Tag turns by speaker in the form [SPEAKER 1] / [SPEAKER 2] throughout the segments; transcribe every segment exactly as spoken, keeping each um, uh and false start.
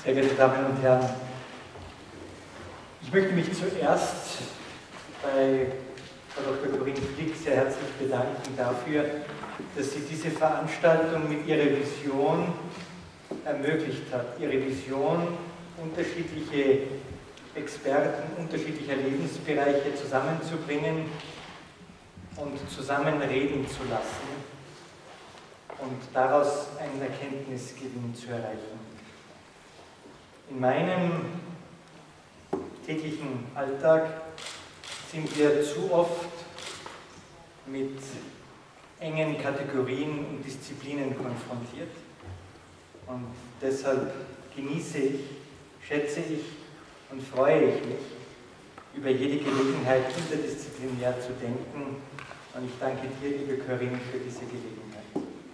[SPEAKER 1] Sehr geehrte Damen und Herren, ich möchte mich zuerst bei Frau Doktor Corinne Flick sehr herzlich bedanken dafür, dass sie diese Veranstaltung mit ihrer Vision ermöglicht hat. Ihre Vision, unterschiedliche Experten unterschiedlicher Lebensbereiche zusammenzubringen und zusammen reden zu lassen und daraus einen Erkenntnisgewinn zu erreichen. In meinem täglichen Alltag sind wir zu oft mit engen Kategorien und Disziplinen konfrontiert und deshalb genieße ich, schätze ich und freue ich mich über jede Gelegenheit, interdisziplinär zu denken, und ich danke dir, liebe Corinne, für diese Gelegenheit.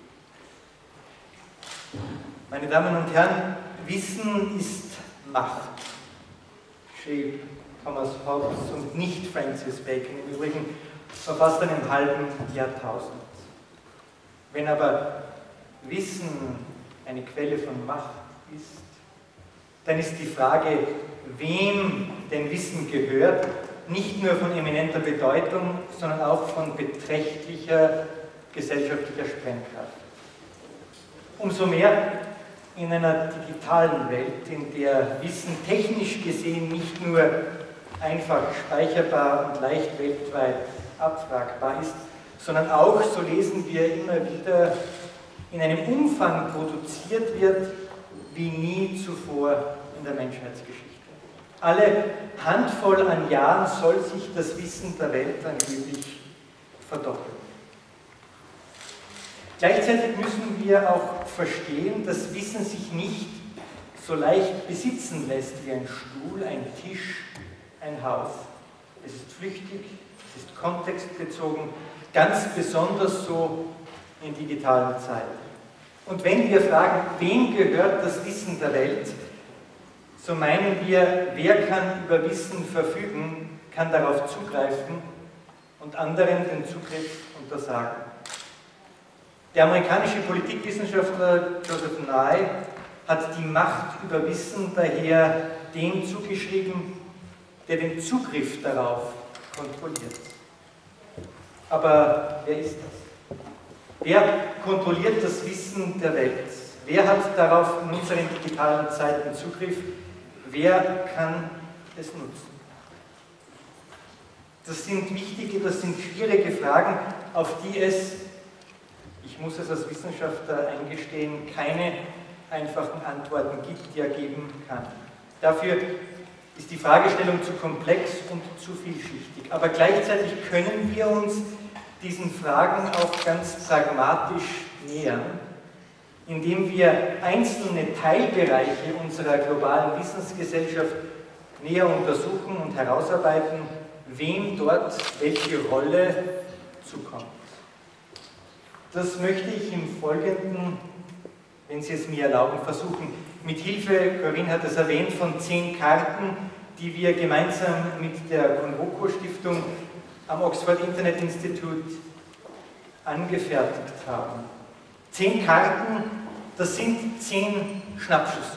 [SPEAKER 1] Meine Damen und Herren, Wissen ist Macht, schrieb Thomas Hobbes und nicht Francis Bacon, im Übrigen vor fast einem halben Jahrtausend. Wenn aber Wissen eine Quelle von Macht ist, dann ist die Frage, wem denn Wissen gehört, nicht nur von eminenter Bedeutung, sondern auch von beträchtlicher gesellschaftlicher Sprengkraft. Umso mehr in einer digitalen Welt, in der Wissen technisch gesehen nicht nur einfach speicherbar und leicht weltweit abfragbar ist, sondern auch, so lesen wir immer wieder, in einem Umfang produziert wird, wie nie zuvor in der Menschheitsgeschichte. Alle Handvoll an Jahren soll sich das Wissen der Welt angeblich verdoppeln. Gleichzeitig müssen wir auch verstehen, dass Wissen sich nicht so leicht besitzen lässt wie ein Stuhl, ein Tisch, ein Haus. Es ist flüchtig, es ist kontextbezogen, ganz besonders so in digitalen Zeiten. Und wenn wir fragen, wem gehört das Wissen der Welt, so meinen wir, wer kann über Wissen verfügen, kann darauf zugreifen und anderen den Zugriff untersagen. Der amerikanische Politikwissenschaftler Joseph Nye hat die Macht über Wissen daher dem zugeschrieben, der den Zugriff darauf kontrolliert. Aber wer ist das? Wer kontrolliert das Wissen der Welt? Wer hat darauf in unseren digitalen Zeiten Zugriff? Wer kann es nutzen? Das sind wichtige, das sind schwierige Fragen, auf die es, ich muss es als Wissenschaftler eingestehen, keine einfachen Antworten gibt, die er geben kann. Dafür ist die Fragestellung zu komplex und zu vielschichtig. Aber gleichzeitig können wir uns diesen Fragen auch ganz pragmatisch nähern, indem wir einzelne Teilbereiche unserer globalen Wissensgesellschaft näher untersuchen und herausarbeiten, wem dort welche Rolle zukommt. Das möchte ich im Folgenden, wenn Sie es mir erlauben, versuchen, mit Hilfe, Corinne hat es erwähnt, von zehn Karten, die wir gemeinsam mit der Convoco-Stiftung am Oxford Internet Institute angefertigt haben. Zehn Karten, das sind zehn Schnappschüsse.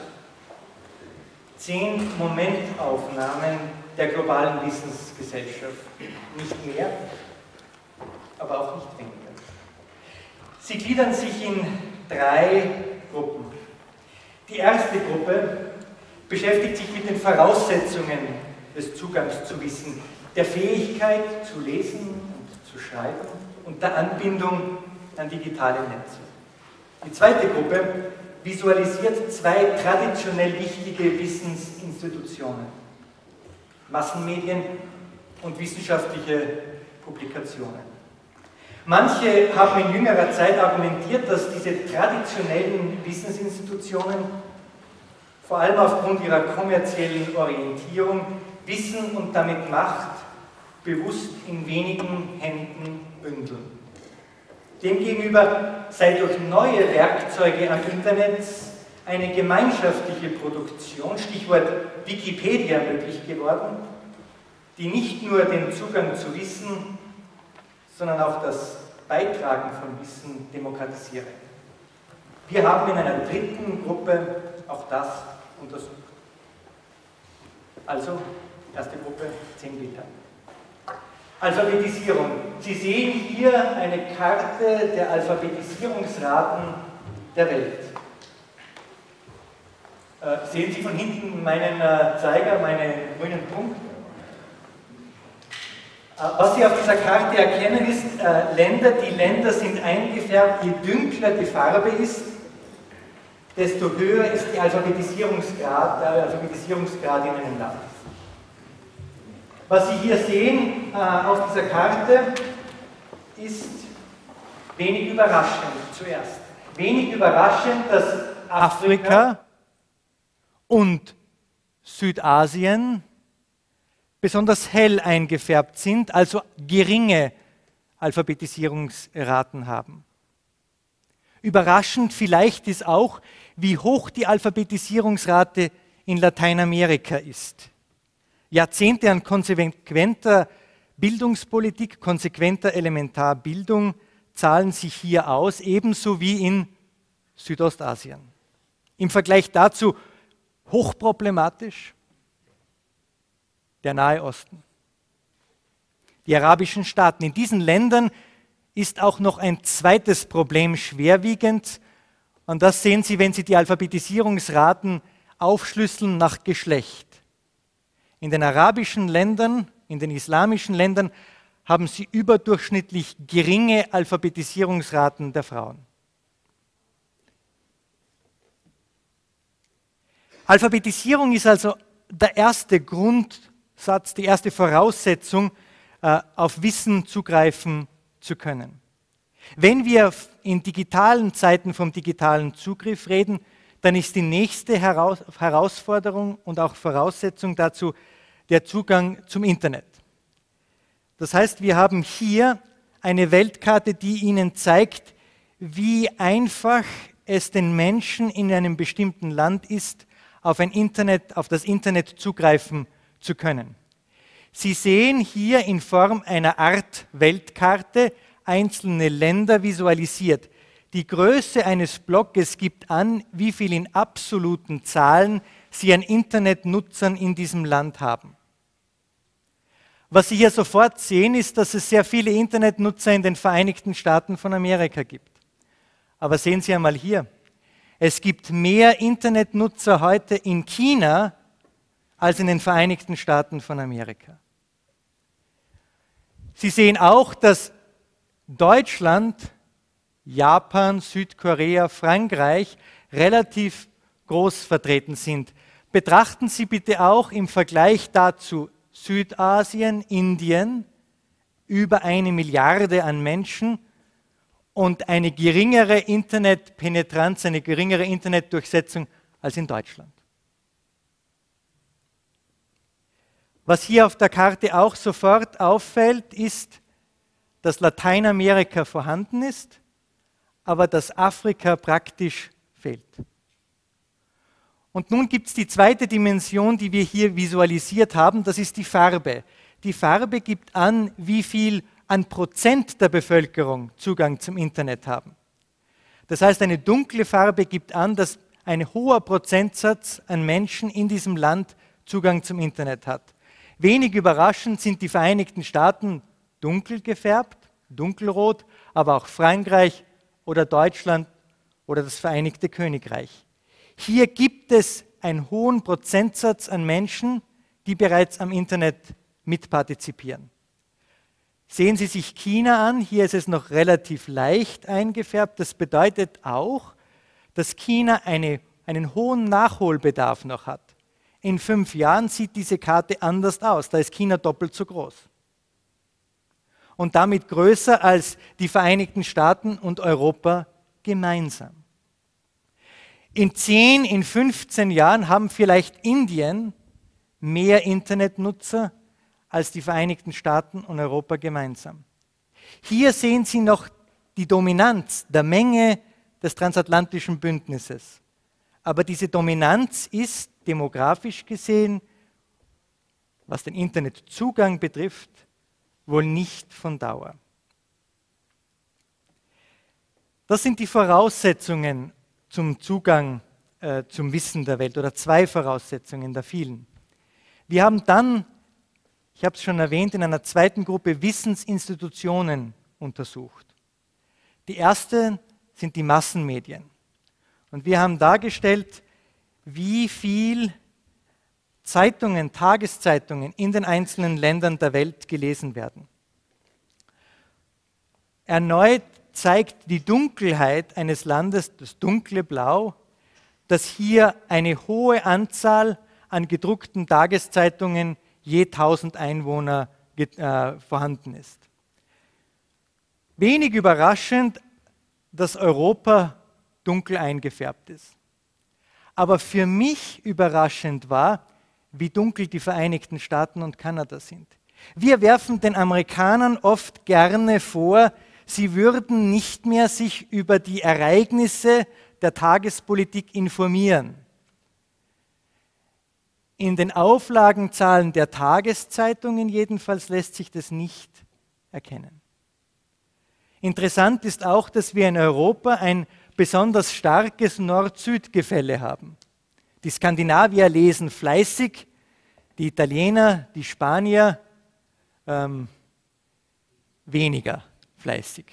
[SPEAKER 1] Zehn Momentaufnahmen der globalen Wissensgesellschaft. Nicht mehr, aber auch nicht weniger. Sie gliedern sich in drei Gruppen. Die erste Gruppe beschäftigt sich mit den Voraussetzungen des Zugangs zu Wissen, der Fähigkeit zu lesen und zu schreiben und der Anbindung an digitale Netze. Die zweite Gruppe visualisiert zwei traditionell wichtige Wissensinstitutionen: Massenmedien und wissenschaftliche Publikationen. Manche haben in jüngerer Zeit argumentiert, dass diese traditionellen Wissensinstitutionen vor allem aufgrund ihrer kommerziellen Orientierung Wissen und damit Macht bewusst in wenigen Händen bündeln. Demgegenüber sei durch neue Werkzeuge am Internet eine gemeinschaftliche Produktion, Stichwort Wikipedia, möglich geworden, die nicht nur den Zugang zu Wissen, sondern auch das Beitragen von Wissen demokratisiere. Wir haben in einer dritten Gruppe, auch das untersucht. Also, erste Gruppe, zehn Bilder. Alphabetisierung. Sie sehen hier eine Karte der Alphabetisierungsraten der Welt. Äh, sehen Sie von hinten meinen äh, Zeiger, meinen grünen Punkt? Äh, was Sie auf dieser Karte erkennen ist, äh, Länder, die Länder sind eingefärbt, je dünkler die Farbe ist, desto höher ist die Alphabetisierungsgrad, der Alphabetisierungsgrad in einem Land. Was Sie hier sehen äh, auf dieser Karte ist wenig überraschend zuerst. Wenig überraschend, dass Afrika und Südasien besonders hell eingefärbt sind, also geringe Alphabetisierungsraten haben. Überraschend vielleicht ist auch, wie hoch die Alphabetisierungsrate in Lateinamerika ist. Jahrzehnte an konsequenter Bildungspolitik, konsequenter Elementarbildung zahlen sich hier aus, ebenso wie in Südostasien. Im Vergleich dazu hochproblematisch der Nahe Osten. Die arabischen Staaten. In diesen Ländern ist auch noch ein zweites Problem schwerwiegend, und das sehen Sie, wenn Sie die Alphabetisierungsraten aufschlüsseln nach Geschlecht. In den arabischen Ländern, in den islamischen Ländern haben sie überdurchschnittlich geringe Alphabetisierungsraten der Frauen. Alphabetisierung ist also der erste Grundsatz, die erste Voraussetzung, auf Wissen zugreifen zu können. Wenn wir in digitalen Zeiten vom digitalen Zugriff reden, dann ist die nächste Herausforderung und auch Voraussetzung dazu der Zugang zum Internet. Das heißt, wir haben hier eine Weltkarte, die Ihnen zeigt, wie einfach es den Menschen in einem bestimmten Land ist, auf ein Internet, auf das Internet zugreifen zu können. Sie sehen hier in Form einer Art Weltkarte einzelne Länder visualisiert. Die Größe eines Blockes gibt an, wie viel in absoluten Zahlen Sie an Internetnutzern in diesem Land haben. Was Sie hier sofort sehen, ist, dass es sehr viele Internetnutzer in den Vereinigten Staaten von Amerika gibt. Aber sehen Sie einmal hier, es gibt mehr Internetnutzer heute in China als in den Vereinigten Staaten von Amerika. Sie sehen auch, dass Deutschland, Japan, Südkorea, Frankreich relativ groß vertreten sind. Betrachten Sie bitte auch im Vergleich dazu Südasien, Indien, über eine Milliarde an Menschen und eine geringere Internetpenetranz, eine geringere Internetdurchsetzung als in Deutschland. Was hier auf der Karte auch sofort auffällt, ist, dass Lateinamerika vorhanden ist, aber dass Afrika praktisch fehlt. Und nun gibt es die zweite Dimension, die wir hier visualisiert haben, das ist die Farbe. Die Farbe gibt an, wie viel an Prozent der Bevölkerung Zugang zum Internet haben. Das heißt, eine dunkle Farbe gibt an, dass ein hoher Prozentsatz an Menschen in diesem Land Zugang zum Internet hat. Wenig überraschend sind die Vereinigten Staaten dunkel gefärbt, dunkelrot, aber auch Frankreich oder Deutschland oder das Vereinigte Königreich. Hier gibt es einen hohen Prozentsatz an Menschen, die bereits am Internet mitpartizipieren. Sehen Sie sich China an, hier ist es noch relativ leicht eingefärbt. Das bedeutet auch, dass China eine, einen hohen Nachholbedarf noch hat. In fünf Jahren sieht diese Karte anders aus, da ist China doppelt so groß. Und damit größer als die Vereinigten Staaten und Europa gemeinsam. In zehn, in fünfzehn Jahren haben vielleicht Indien mehr Internetnutzer als die Vereinigten Staaten und Europa gemeinsam. Hier sehen Sie noch die Dominanz der Menge des transatlantischen Bündnisses. Aber diese Dominanz ist demografisch gesehen, was den Internetzugang betrifft, wohl nicht von Dauer. Das sind die Voraussetzungen zum Zugang äh, zum Wissen der Welt oder zwei Voraussetzungen der vielen. Wir haben dann, ich habe es schon erwähnt, in einer zweiten Gruppe Wissensinstitutionen untersucht. Die erste sind die Massenmedien. Und wir haben dargestellt, wie viel Zeitungen, Tageszeitungen in den einzelnen Ländern der Welt gelesen werden. Erneut zeigt die Dunkelheit eines Landes, das dunkle Blau, dass hier eine hohe Anzahl an gedruckten Tageszeitungen je tausend Einwohner äh, vorhanden ist. Wenig überraschend, dass Europa dunkel eingefärbt ist. Aber für mich überraschend war, wie dunkel die Vereinigten Staaten und Kanada sind. Wir werfen den Amerikanern oft gerne vor, sie würden nicht mehr sich über die Ereignisse der Tagespolitik informieren. In den Auflagenzahlen der Tageszeitungen jedenfalls lässt sich das nicht erkennen. Interessant ist auch, dass wir in Europa ein besonders starkes Nord-Süd-Gefälle haben. Die Skandinavier lesen fleißig, die Italiener, die Spanier ähm, weniger fleißig.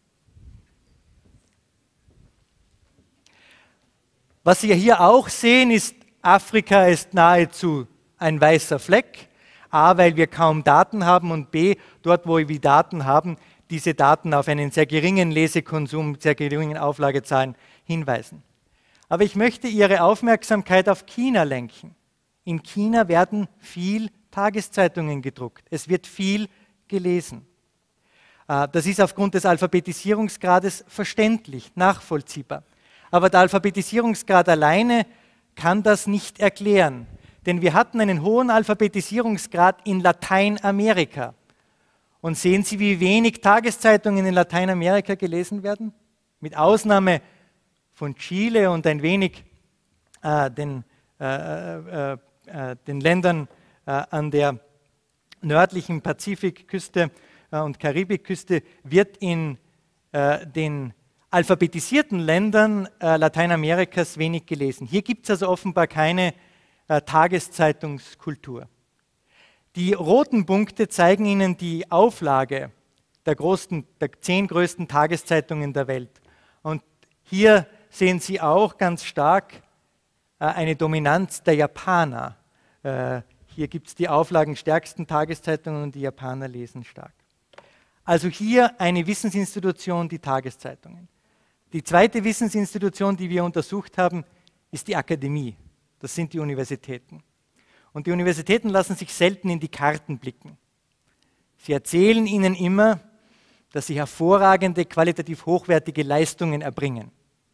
[SPEAKER 1] Was Sie hier auch sehen, ist, Afrika ist nahezu ein weißer Fleck. A, weil wir kaum Daten haben und B, dort, wo wir Daten haben, diese Daten auf einen sehr geringen Lesekonsum, sehr geringen Auflagezahlen hinweisen. Aber ich möchte Ihre Aufmerksamkeit auf China lenken. In China werden viel Tageszeitungen gedruckt. Es wird viel gelesen. Das ist aufgrund des Alphabetisierungsgrades verständlich, nachvollziehbar. Aber der Alphabetisierungsgrad alleine kann das nicht erklären. Denn wir hatten einen hohen Alphabetisierungsgrad in Lateinamerika. Und sehen Sie, wie wenig Tageszeitungen in Lateinamerika gelesen werden? Mit Ausnahme von Chile und ein wenig äh, den, äh, äh, äh, den Ländern äh, an der nördlichen Pazifikküste äh, und Karibikküste, wird in äh, den alphabetisierten Ländern äh, Lateinamerikas wenig gelesen. Hier gibt es also offenbar keine äh, Tageszeitungskultur. Die roten Punkte zeigen Ihnen die Auflage der, großen, der zehn größten Tageszeitungen der Welt. Und hier sehen Sie auch ganz stark äh, eine Dominanz der Japaner. Äh, hier gibt es die auflagenstärksten Tageszeitungen und die Japaner lesen stark. Also hier eine Wissensinstitution, die Tageszeitungen. Die zweite Wissensinstitution, die wir untersucht haben, ist die Akademie. Das sind die Universitäten. Und die Universitäten lassen sich selten in die Karten blicken. Sie erzählen Ihnen immer, dass sie hervorragende, qualitativ hochwertige Leistungen erbringen.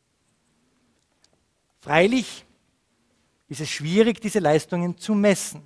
[SPEAKER 1] Freilich ist es schwierig, diese Leistungen zu messen.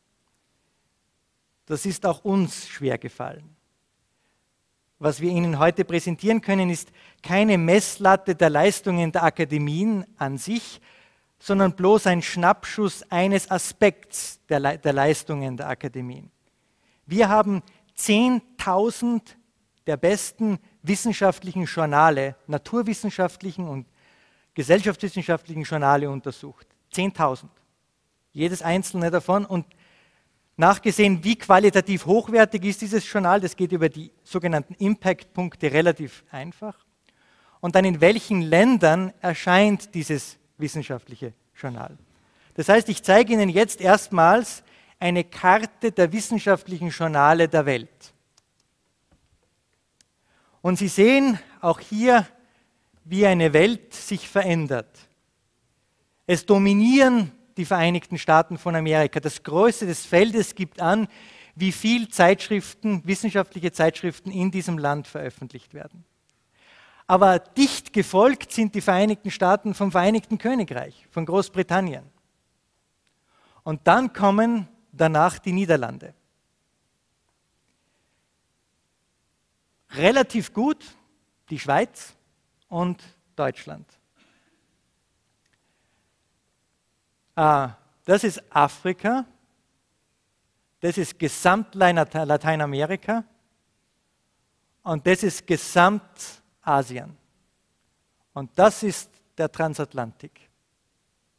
[SPEAKER 1] Das ist auch uns schwer gefallen. Was wir Ihnen heute präsentieren können, ist keine Messlatte der Leistungen der Akademien an sich, sondern bloß ein Schnappschuss eines Aspekts der, Le der Leistungen der Akademien. Wir haben zehntausend der besten wissenschaftlichen Journale, naturwissenschaftlichen und gesellschaftswissenschaftlichen Journale untersucht. zehntausend. Jedes einzelne davon. Und nachgesehen, wie qualitativ hochwertig ist dieses Journal, das geht über die sogenannten Impact-Punkte relativ einfach. Und dann in welchen Ländern erscheint dieses wissenschaftliche Journal. Das heißt, ich zeige Ihnen jetzt erstmals eine Karte der wissenschaftlichen Journale der Welt. Und Sie sehen auch hier, wie eine Welt sich verändert. Es dominieren die Vereinigten Staaten von Amerika. Das Größte des Feldes gibt an, wie viel Zeitschriften, wissenschaftliche Zeitschriften in diesem Land veröffentlicht werden. Aber dicht gefolgt sind die Vereinigten Staaten vom Vereinigten Königreich, von Großbritannien. Und dann kommen danach die Niederlande. Relativ gut die Schweiz und Deutschland. Ah, das ist Afrika, das ist Gesamt-Lateinamerika und das ist Gesamt-Asien. Und das ist der Transatlantik.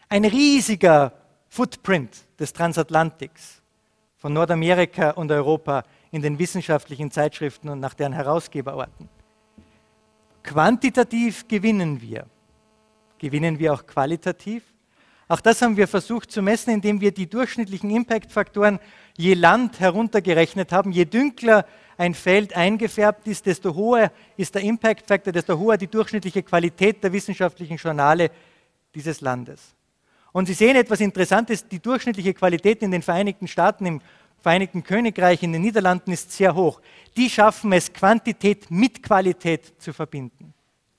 [SPEAKER 1] Ein riesiger Footprint des Transatlantiks von Nordamerika und Europa in den wissenschaftlichen Zeitschriften und nach deren Herausgeberorten. Quantitativ gewinnen wir. Gewinnen wir auch qualitativ? Auch das haben wir versucht zu messen, indem wir die durchschnittlichen Impact-Faktoren je Land heruntergerechnet haben. Je dünkler ein Feld eingefärbt ist, desto höher ist der Impact-Faktor, desto höher die durchschnittliche Qualität der wissenschaftlichen Journale dieses Landes. Und Sie sehen etwas Interessantes, die durchschnittliche Qualität in den Vereinigten Staaten, im Vereinigten Königreich, in den Niederlanden ist sehr hoch. Die schaffen es, Quantität mit Qualität zu verbinden.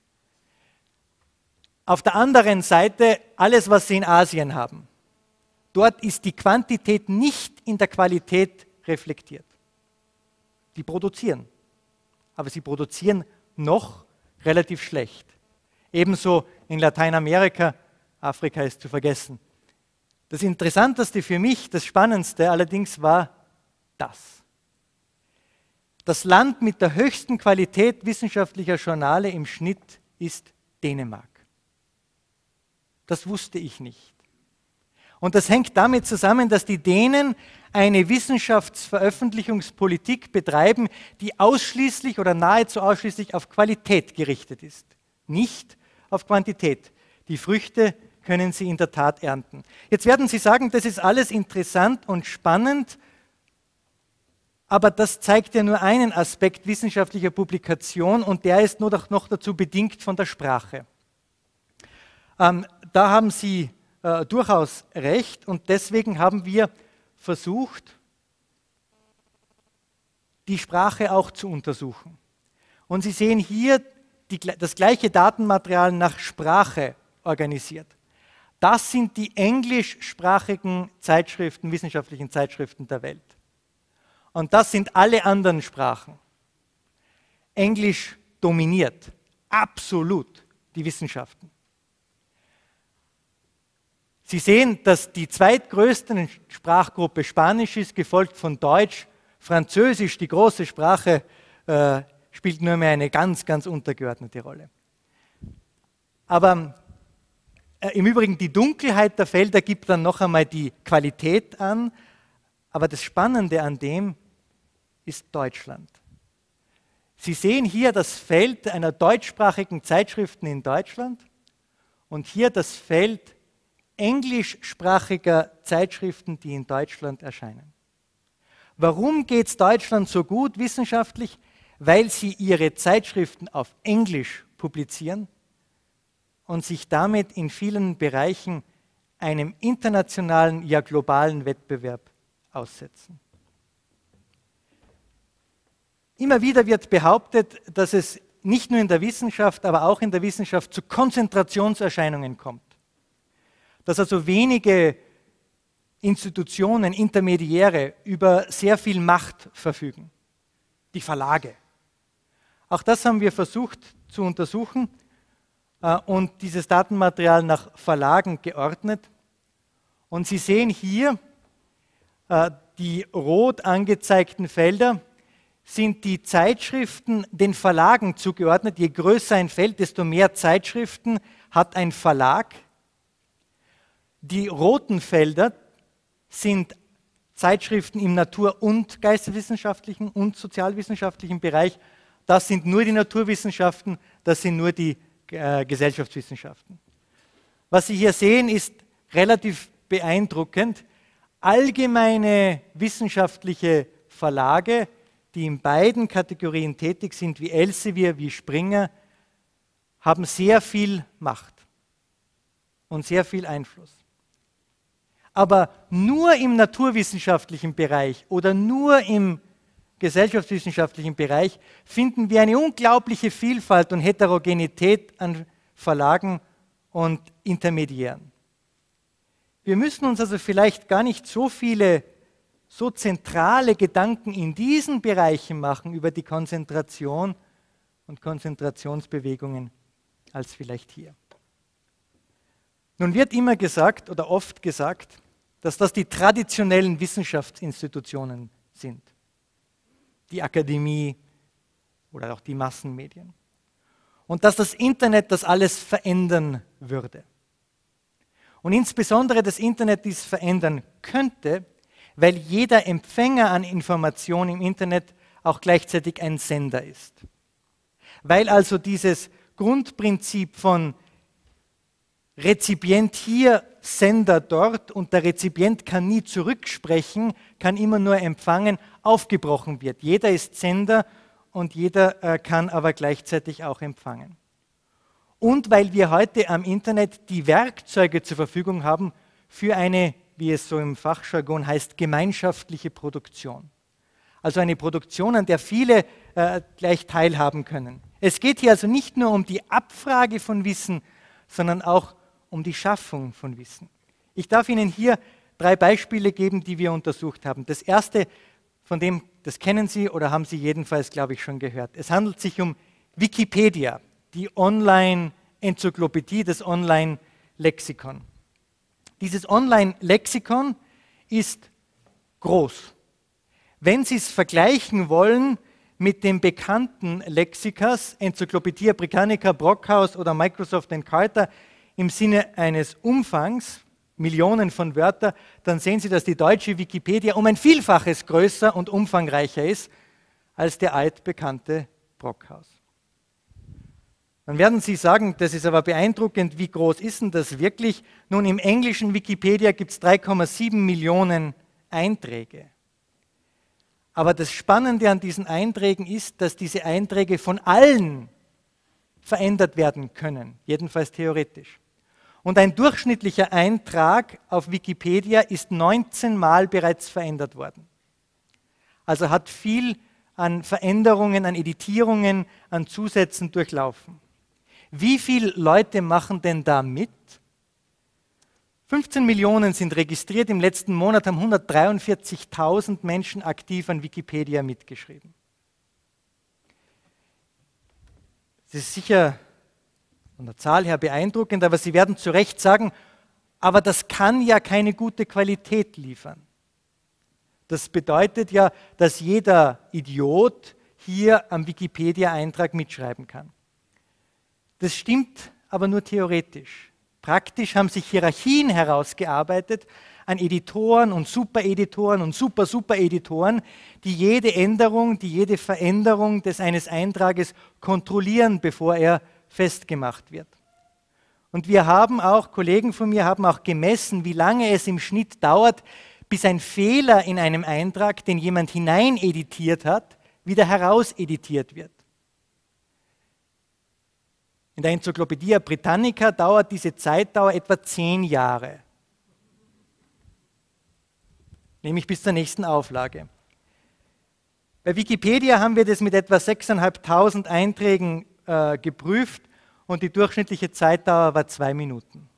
[SPEAKER 1] Auf der anderen Seite alles, was Sie in Asien haben. Dort ist die Quantität nicht in der Qualität reflektiert. Die produzieren, aber sie produzieren noch relativ schlecht. Ebenso in Lateinamerika, Afrika ist zu vergessen. Das Interessanteste für mich, das Spannendste allerdings war das. Das Land mit der höchsten Qualität wissenschaftlicher Journale im Schnitt ist Dänemark. Das wusste ich nicht. Und das hängt damit zusammen, dass die Dänen eine Wissenschaftsveröffentlichungspolitik betreiben, die ausschließlich oder nahezu ausschließlich auf Qualität gerichtet ist, nicht auf Quantität. Die Früchte können Sie in der Tat ernten. Jetzt werden Sie sagen, das ist alles interessant und spannend, aber das zeigt ja nur einen Aspekt wissenschaftlicher Publikation und der ist nur noch dazu bedingt von der Sprache. Ähm, da haben Sie äh, durchaus recht und deswegen haben wir versucht, die Sprache auch zu untersuchen. Und Sie sehen hier die, das gleiche Datenmaterial nach Sprache organisiert. Das sind die englischsprachigen Zeitschriften, wissenschaftlichen Zeitschriften der Welt. Und das sind alle anderen Sprachen. Englisch dominiert absolut die Wissenschaften. Sie sehen, dass die zweitgrößte Sprachgruppe Spanisch ist, gefolgt von Deutsch. Französisch, die große Sprache, äh, spielt nur mehr eine ganz, ganz untergeordnete Rolle. Aber äh, im Übrigen, die Dunkelheit der Felder gibt dann noch einmal die Qualität an. Aber das Spannende an dem ist Deutschland. Sie sehen hier das Feld einer deutschsprachigen Zeitschriften in Deutschland und hier das Feld englischsprachiger Zeitschriften, die in Deutschland erscheinen. Warum geht es Deutschland so gut wissenschaftlich? Weil sie ihre Zeitschriften auf Englisch publizieren und sich damit in vielen Bereichen einem internationalen, ja globalen Wettbewerb aussetzen. Immer wieder wird behauptet, dass es nicht nur in der Wissenschaft, aber auch in der Wissenschaft zu Konzentrationserscheinungen kommt. Dass also wenige Institutionen, Intermediäre über sehr viel Macht verfügen. Die Verlage. Auch das haben wir versucht zu untersuchen äh, und dieses Datenmaterial nach Verlagen geordnet. Und Sie sehen hier, äh, die rot angezeigten Felder sind die Zeitschriften den Verlagen zugeordnet. Je größer ein Feld, desto mehr Zeitschriften hat ein Verlag. Die roten Felder sind Zeitschriften im natur- und geisteswissenschaftlichen und sozialwissenschaftlichen Bereich. Das sind nur die Naturwissenschaften, das sind nur die äh, Gesellschaftswissenschaften. Was Sie hier sehen, ist relativ beeindruckend. Allgemeine wissenschaftliche Verlage, die in beiden Kategorien tätig sind, wie Elsevier, wie Springer, haben sehr viel Macht und sehr viel Einfluss. Aber nur im naturwissenschaftlichen Bereich oder nur im gesellschaftswissenschaftlichen Bereich finden wir eine unglaubliche Vielfalt und Heterogenität an Verlagen und Intermediären. Wir müssen uns also vielleicht gar nicht so viele, so zentrale Gedanken in diesen Bereichen machen über die Konzentration und Konzentrationsbewegungen als vielleicht hier. Nun wird immer gesagt oder oft gesagt, dass das die traditionellen Wissenschaftsinstitutionen sind. Die Akademie oder auch die Massenmedien. Und dass das Internet das alles verändern würde. Und insbesondere das Internet dies verändern könnte, weil jeder Empfänger an Informationen im Internet auch gleichzeitig ein Sender ist. Weil also dieses Grundprinzip von Rezipient hier, Sender dort und der Rezipient kann nie zurücksprechen, kann immer nur empfangen, aufgebrochen wird. Jeder ist Sender und jeder äh, kann aber gleichzeitig auch empfangen. Und weil wir heute am Internet die Werkzeuge zur Verfügung haben für eine, wie es so im Fachjargon heißt, gemeinschaftliche Produktion. Also eine Produktion, an der viele äh, gleich teilhaben können. Es geht hier also nicht nur um die Abfrage von Wissen, sondern auch um die Schaffung von Wissen. Ich darf Ihnen hier drei Beispiele geben, die wir untersucht haben. Das erste, von dem, das kennen Sie oder haben Sie jedenfalls, glaube ich, schon gehört. Es handelt sich um Wikipedia, die Online-Enzyklopädie, das Online-Lexikon. Dieses Online-Lexikon ist groß. Wenn Sie es vergleichen wollen mit den bekannten Lexikas, Enzyklopädie Britannica, Brockhaus oder Microsoft Encarta, im Sinne eines Umfangs, Millionen von Wörtern, dann sehen Sie, dass die deutsche Wikipedia um ein Vielfaches größer und umfangreicher ist als der altbekannte Brockhaus. Dann werden Sie sagen, das ist aber beeindruckend, wie groß ist denn das wirklich? Nun, im englischen Wikipedia gibt es drei Komma sieben Millionen Einträge. Aber das Spannende an diesen Einträgen ist, dass diese Einträge von allen verändert werden können, jedenfalls theoretisch. Und ein durchschnittlicher Eintrag auf Wikipedia ist neunzehn Mal bereits verändert worden. Also hat viel an Veränderungen, an Editierungen, an Zusätzen durchlaufen. Wie viele Leute machen denn da mit? fünfzehn Millionen sind registriert, im letzten Monat haben hundertdreiundvierzigtausend Menschen aktiv an Wikipedia mitgeschrieben. Das ist sicher von der Zahl her beeindruckend, aber Sie werden zu Recht sagen, aber das kann ja keine gute Qualität liefern. Das bedeutet ja, dass jeder Idiot hier am Wikipedia-Eintrag mitschreiben kann. Das stimmt aber nur theoretisch. Praktisch haben sich Hierarchien herausgearbeitet an Editoren und Supereditoren und Super-Super-Editoren, die jede Änderung, die jede Veränderung des eines Eintrages kontrollieren, bevor er festgemacht wird. Und wir haben auch, Kollegen von mir haben auch gemessen, wie lange es im Schnitt dauert, bis ein Fehler in einem Eintrag, den jemand hineineditiert hat, wieder herauseditiert wird. In der Enzyklopädie Britannica dauert diese Zeitdauer etwa zehn Jahre. Nämlich bis zur nächsten Auflage. Bei Wikipedia haben wir das mit etwa sechstausendfünfhundert Einträgen äh, geprüft und die durchschnittliche Zeitdauer war zwei Minuten.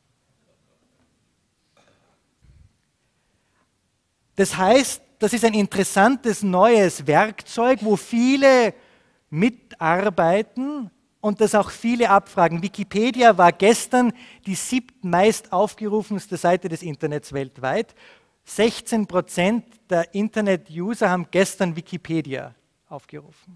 [SPEAKER 1] Das heißt, das ist ein interessantes neues Werkzeug, wo viele mitarbeiten und das auch viele abfragen. Wikipedia war gestern die siebtmeist aufgerufenste Seite des Internets weltweit. sechzehn Prozent der Internet-User haben gestern Wikipedia aufgerufen.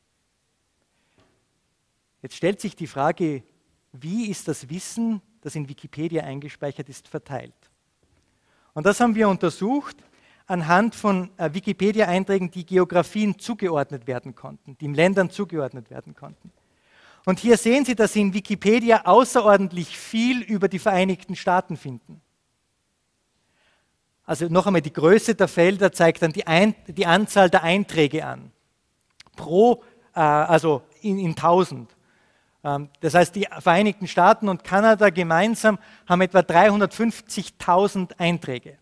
[SPEAKER 1] Jetzt stellt sich die Frage, wie ist das Wissen, das in Wikipedia eingespeichert ist, verteilt? Und das haben wir untersucht anhand von äh, Wikipedia-Einträgen, die Geografien zugeordnet werden konnten, die in Ländern zugeordnet werden konnten. Und hier sehen Sie, dass Sie in Wikipedia außerordentlich viel über die Vereinigten Staaten finden. Also noch einmal, die Größe der Felder zeigt dann die, Ein die Anzahl der Einträge an. Pro, äh, also in, in tausend. Ähm, das heißt, die Vereinigten Staaten und Kanada gemeinsam haben etwa dreihundertfünfzigtausend Einträge.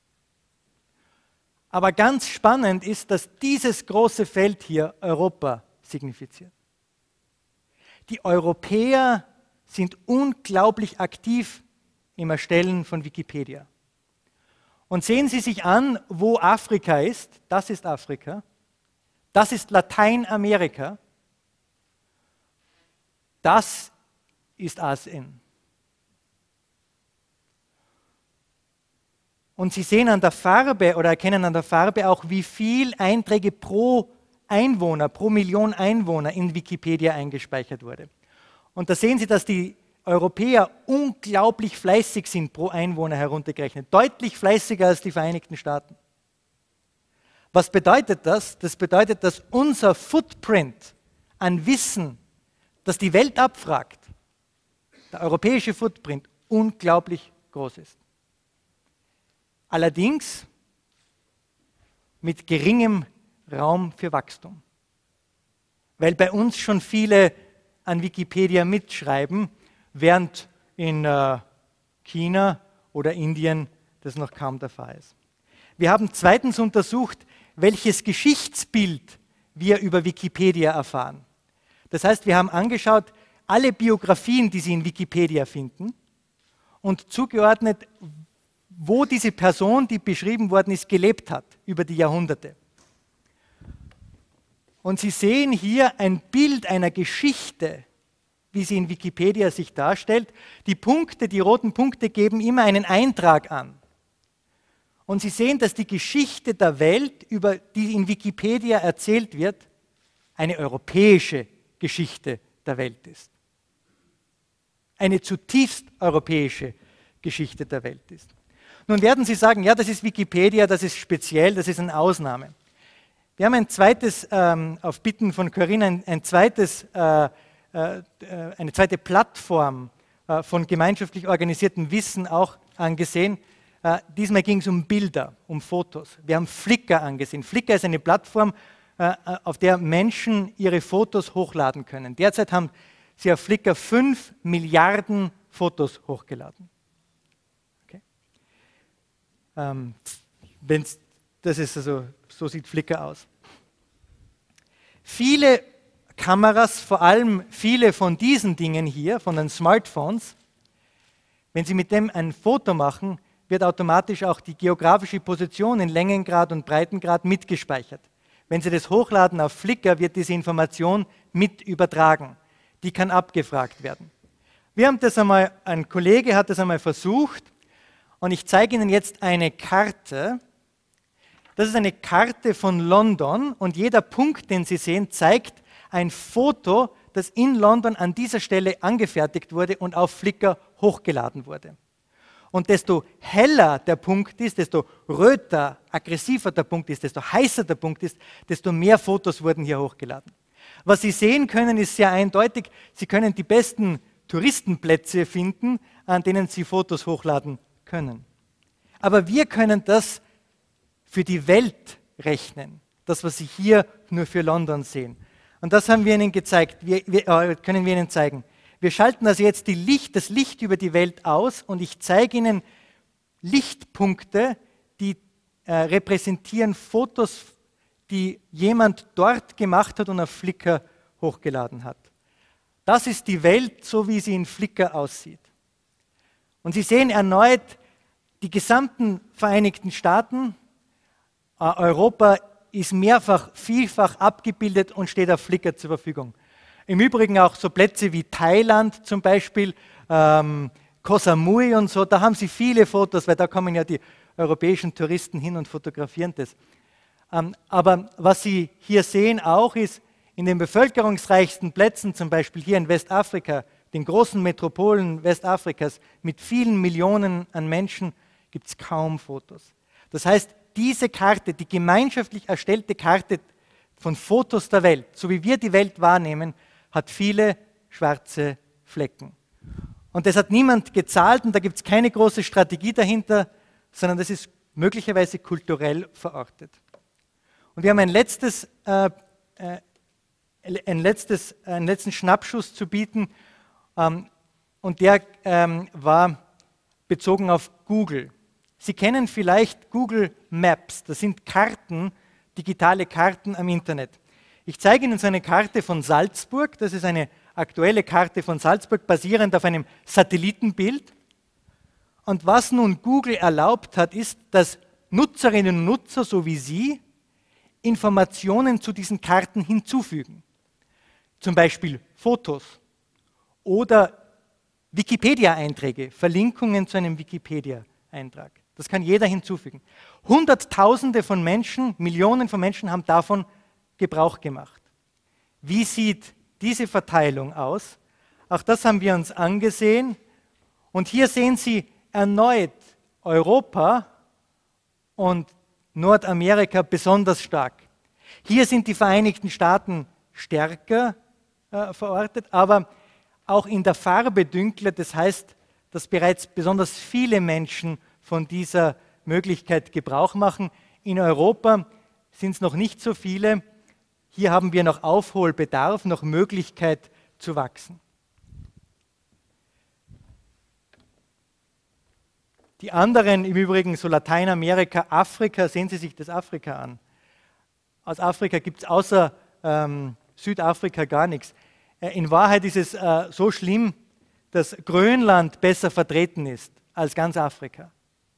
[SPEAKER 1] Aber ganz spannend ist, dass dieses große Feld hier Europa signifiziert. Die Europäer sind unglaublich aktiv im Erstellen von Wikipedia. Und sehen Sie sich an, wo Afrika ist. Das ist Afrika. Das ist Lateinamerika. Das ist Asien. Und Sie sehen an der Farbe oder erkennen an der Farbe auch, wie viel Einträge pro Einwohner, pro Million Einwohner in Wikipedia eingespeichert wurde. Und da sehen Sie, dass die Europäer unglaublich fleißig sind pro Einwohner heruntergerechnet, deutlich fleißiger als die Vereinigten Staaten. Was bedeutet das? Das bedeutet, dass unser Footprint an Wissen, das die Welt abfragt, der europäische Footprint, unglaublich groß ist. Allerdings mit geringem Raum für Wachstum. Weil bei uns schon viele an Wikipedia mitschreiben, während in äh, China oder Indien das noch kaum der Fall ist. Wir haben zweitens untersucht, welches Geschichtsbild wir über Wikipedia erfahren. Das heißt, wir haben angeschaut, alle Biografien, die Sie in Wikipedia finden und zugeordnet, wo diese Person, die beschrieben worden ist, gelebt hat über die Jahrhunderte. Und Sie sehen hier ein Bild einer Geschichte, wie sie in Wikipedia sich darstellt. Die Punkte, die roten Punkte geben immer einen Eintrag an. Und Sie sehen, dass die Geschichte der Welt, über die in Wikipedia erzählt wird, eine europäische Geschichte der Welt ist. Eine zutiefst europäische Geschichte der Welt ist. Nun werden Sie sagen, ja, das ist Wikipedia, das ist speziell, das ist eine Ausnahme. Wir haben ein zweites, ähm, auf Bitten von Corinne, ein, ein zweites, äh, äh, eine zweite Plattform äh, von gemeinschaftlich organisiertem Wissen auch angesehen. Äh, diesmal ging es um Bilder, um Fotos. Wir haben Flickr angesehen. Flickr ist eine Plattform, äh, auf der Menschen ihre Fotos hochladen können. Derzeit haben sie auf Flickr fünf Milliarden Fotos hochgeladen. Okay. Ähm, wenn's, das ist also, so sieht Flickr aus. Viele Kameras, vor allem viele von diesen Dingen hier, von den Smartphones, wenn Sie mit dem ein Foto machen, wird automatisch auch die geografische Position in Längengrad und Breitengrad mitgespeichert. Wenn Sie das hochladen auf Flickr, wird diese Information mit übertragen. Die kann abgefragt werden. Wir haben das einmal, ein Kollege hat das einmal versucht und ich zeige Ihnen jetzt eine Karte. Das ist eine Karte von London und jeder Punkt, den Sie sehen, zeigt ein Foto, das in London an dieser Stelle angefertigt wurde und auf Flickr hochgeladen wurde. Und desto heller der Punkt ist, desto röter, aggressiver der Punkt ist, desto heißer der Punkt ist, desto mehr Fotos wurden hier hochgeladen. Was Sie sehen können, ist sehr eindeutig. Sie können die besten Touristenplätze finden, an denen Sie Fotos hochladen können. Aber wir können das für die Welt rechnen, das, was Sie hier nur für London sehen. Und das haben wir Ihnen gezeigt, wir, wir, äh, können wir Ihnen zeigen. Wir schalten also jetzt die Licht, das Licht über die Welt aus und ich zeige Ihnen Lichtpunkte, die äh, repräsentieren Fotos, die jemand dort gemacht hat und auf Flickr hochgeladen hat. Das ist die Welt, so wie sie in Flickr aussieht. Und Sie sehen erneut die gesamten Vereinigten Staaten, äh, Europa ist mehrfach, vielfach abgebildet und steht auf Flickr zur Verfügung. Im Übrigen auch so Plätze wie Thailand zum Beispiel, ähm, Koh Samui und so, da haben Sie viele Fotos, weil da kommen ja die europäischen Touristen hin und fotografieren das. Ähm, aber was Sie hier sehen auch ist, in den bevölkerungsreichsten Plätzen, zum Beispiel hier in Westafrika, den großen Metropolen Westafrikas mit vielen Millionen an Menschen, gibt es kaum Fotos. Das heißt, diese Karte, die gemeinschaftlich erstellte Karte von Fotos der Welt, so wie wir die Welt wahrnehmen, hat viele schwarze Flecken. Und das hat niemand gezahlt und da gibt es keine große Strategie dahinter, sondern das ist möglicherweise kulturell verortet. Und wir haben ein letztes, äh, äh, ein letztes, einen letzten Schnappschuss zu bieten ähm, und der ähm, war bezogen auf Google. Sie kennen vielleicht Google Maps, das sind Karten, digitale Karten am Internet. Ich zeige Ihnen so eine Karte von Salzburg, das ist eine aktuelle Karte von Salzburg, basierend auf einem Satellitenbild. Und was nun Google erlaubt hat, ist, dass Nutzerinnen und Nutzer, so wie Sie, Informationen zu diesen Karten hinzufügen. Zum Beispiel Fotos oder Wikipedia-Einträge, Verlinkungen zu einem Wikipedia-Eintrag. Das kann jeder hinzufügen. Hunderttausende von Menschen, Millionen von Menschen haben davon Gebrauch gemacht. Wie sieht diese Verteilung aus? Auch das haben wir uns angesehen. Und hier sehen Sie erneut Europa und Nordamerika besonders stark. Hier sind die Vereinigten Staaten stärker äh, verortet, aber auch in der Farbe dünkler. Das heißt, dass bereits besonders viele Menschen von dieser Möglichkeit Gebrauch machen. In Europa sind es noch nicht so viele. Hier haben wir noch Aufholbedarf, noch Möglichkeit zu wachsen. Die anderen, im Übrigen so Lateinamerika, Afrika, sehen Sie sich das Afrika an. Aus Afrika gibt es außer ähm, Südafrika gar nichts. Äh, in Wahrheit ist es äh, so schlimm, dass Grönland besser vertreten ist als ganz Afrika.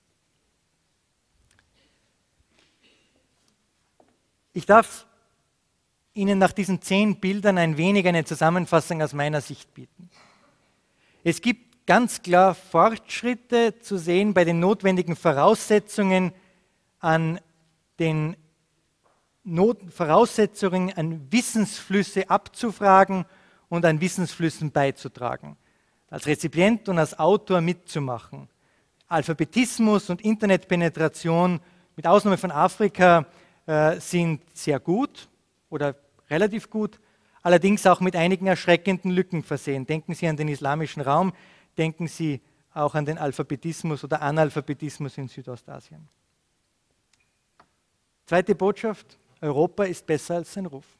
[SPEAKER 1] Ich darf Ihnen nach diesen zehn Bildern ein wenig eine Zusammenfassung aus meiner Sicht bieten. Es gibt ganz klar Fortschritte zu sehen bei den notwendigen Voraussetzungen an den Not Voraussetzungen an Wissensflüsse abzufragen und an Wissensflüssen beizutragen. Als Rezipient und als Autor mitzumachen. Alphabetismus und Internetpenetration, mit Ausnahme von Afrika, äh, sind sehr gut oder relativ gut, allerdings auch mit einigen erschreckenden Lücken versehen. Denken Sie an den islamischen Raum, denken Sie auch an den Alphabetismus oder Analphabetismus in Südostasien. Zweite Botschaft, Europa ist besser als sein Ruf.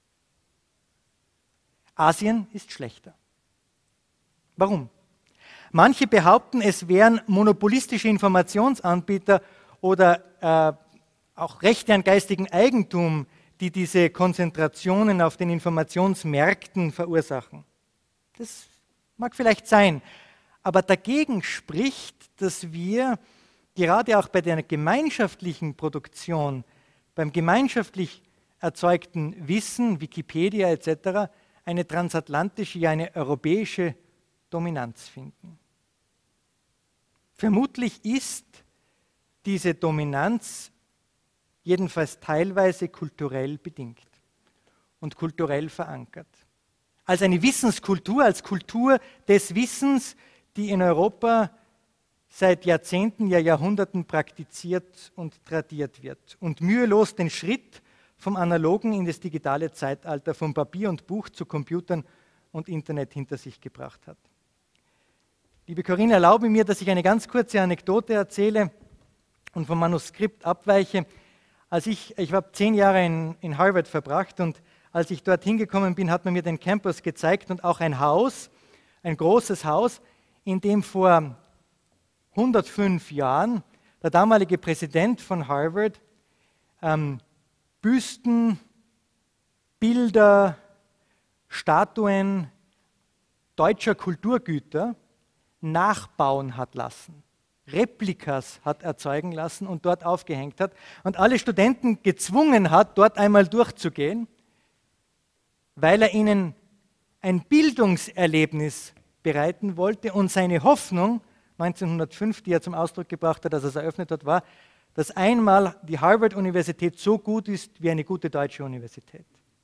[SPEAKER 1] Asien ist schlechter. Warum? Manche behaupten, es wären monopolistische Informationsanbieter oder äh, auch Rechte an geistigem Eigentum, die diese Konzentrationen auf den Informationsmärkten verursachen. Das mag vielleicht sein, aber dagegen spricht, dass wir gerade auch bei der gemeinschaftlichen Produktion, beim gemeinschaftlich erzeugten Wissen, Wikipedia et cetera, eine transatlantische, ja eine europäische Dominanz finden. Vermutlich ist diese Dominanz jedenfalls teilweise kulturell bedingt und kulturell verankert. Als eine Wissenskultur, als Kultur des Wissens, die in Europa seit Jahrzehnten, ja Jahrhunderten praktiziert und tradiert wird und mühelos den Schritt vom analogen in das digitale Zeitalter, vom Papier und Buch zu Computern und Internet hinter sich gebracht hat. Liebe Corinne, erlaube mir, dass ich eine ganz kurze Anekdote erzähle und vom Manuskript abweiche. Als ich, ich habe zehn Jahre in, in Harvard verbracht und als ich dort hingekommen bin, hat man mir den Campus gezeigt und auch ein Haus, ein großes Haus, in dem vor hundertfünf Jahren der damalige Präsident von Harvard ähm, Büsten, Bilder, Statuen deutscher Kulturgüter nachbauen hat lassen. Replikas hat erzeugen lassen und dort aufgehängt hat und alle Studenten gezwungen hat, dort einmal durchzugehen, weil er ihnen ein Bildungserlebnis bereiten wollte und seine Hoffnung neunzehnhundertfünf, die er zum Ausdruck gebracht hat, als er es eröffnet hat, war, dass einmal die Harvard-Universität so gut ist wie eine gute deutsche Universität.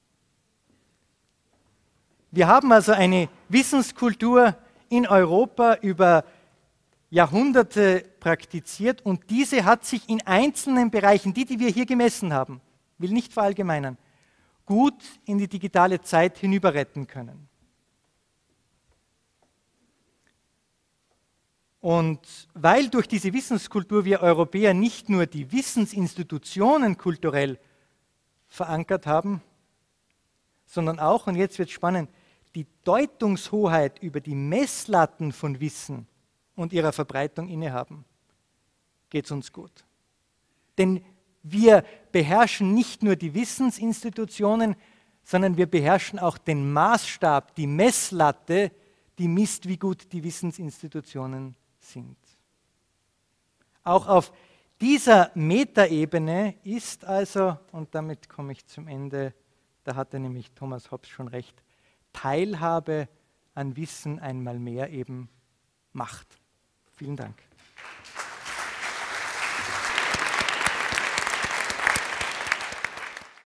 [SPEAKER 1] Wir haben also eine Wissenskultur in Europa über Jahrhunderte praktiziert und diese hat sich in einzelnen Bereichen, die, die wir hier gemessen haben, will nicht verallgemeinern, gut in die digitale Zeit hinüberretten können. Und weil durch diese Wissenskultur wir Europäer nicht nur die Wissensinstitutionen kulturell verankert haben, sondern auch, und jetzt wird es spannend, die Deutungshoheit über die Messlatten von Wissen und ihrer Verbreitung innehaben, geht es uns gut. Denn wir beherrschen nicht nur die Wissensinstitutionen, sondern wir beherrschen auch den Maßstab, die Messlatte, die misst, wie gut die Wissensinstitutionen sind. Auch auf dieser Metaebene ist also, und damit komme ich zum Ende, da hatte nämlich Thomas Hobbes schon recht, Teilhabe an Wissen einmal mehr eben Macht. Vielen Dank.